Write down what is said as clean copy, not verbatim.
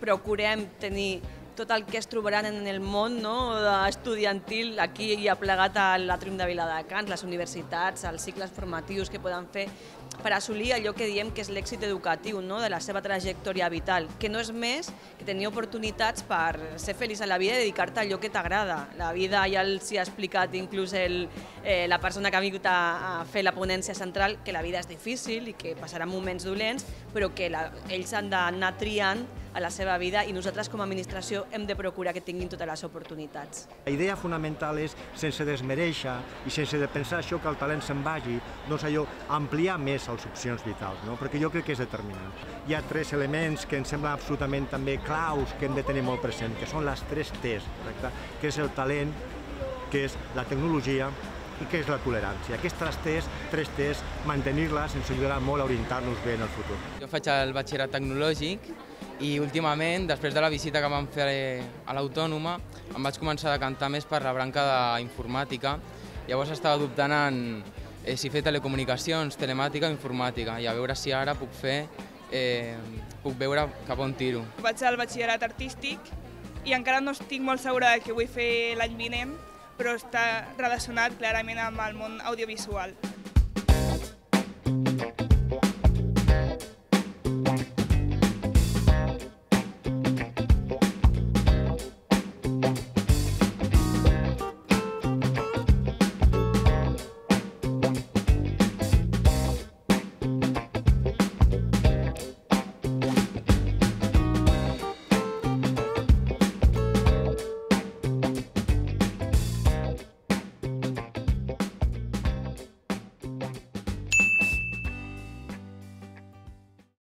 procurem tenir tot el que es trobaran en el món estudiantil aquí i aplegat a l'Àtrium de Viladecans, les universitats, els cicles formatius que poden fer per assolir allò que diem que és l'èxit educatiu de la seva trajectòria vital, que no és més que tenir oportunitats per ser feliç a la vida i dedicar-te a allò que t'agrada. La vida ja els ha explicat inclús la persona que ha vingut a fer la ponència central que la vida és difícil i que passaran moments dolents, però que ells han d'anar triant a la seva vida i nosaltres com a administració hem de procurar que tinguin totes les oportunitats. La idea fonamental és, sense desmereixer i sense de pensar això que el talent se'n vagi, doncs allò, ampliar més les opcions vitals, perquè jo crec que és determinant. Hi ha 3 elements que em semblen absolutament també claus que hem de tenir molt present, que són les 3 T's, correcte? Que és el talent, que és la tecnologia i que és la tolerància. Aquestes 3 T's, mantenir-les ens ajudarà molt a orientar-nos bé en el futur. Jo faig el batxillerat tecnològic i últimament, després de la visita que vam fer a l'Autònoma, em vaig començar a decantar més per la branca d'informàtica. Llavors estava dubtant en si fer telecomunicacions, telemàtica o informàtica i a veure si ara puc veure cap on tiro. Vaig al batxillerat artístic i encara no estic molt segura de què vull fer l'any vinent, però està relacionat clarament amb el món audiovisual.